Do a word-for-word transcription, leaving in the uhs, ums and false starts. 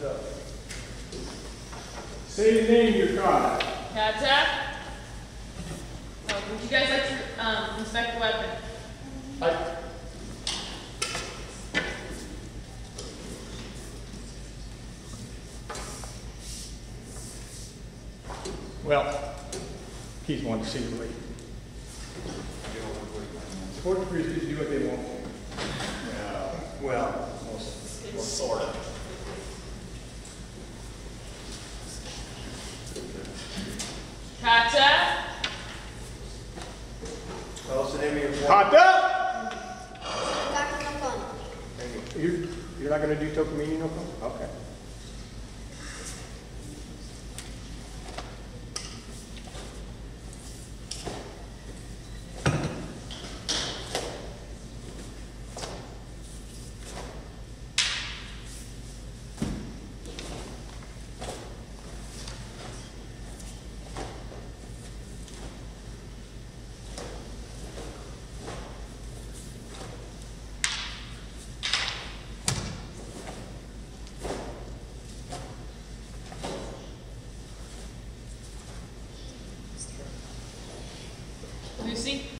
So, say the name of your kata. Kata. Oh, would you guys like to um, inspect the weapon? I, well, he's one to see the lead. Sports degrees do what they want. Yeah. Well, most, well, sort of. Kata. What's the name of your Kata! Sunokaki-No-Kun. You, you're not going to do Tokomini-No-Kun? Okay. Lucy.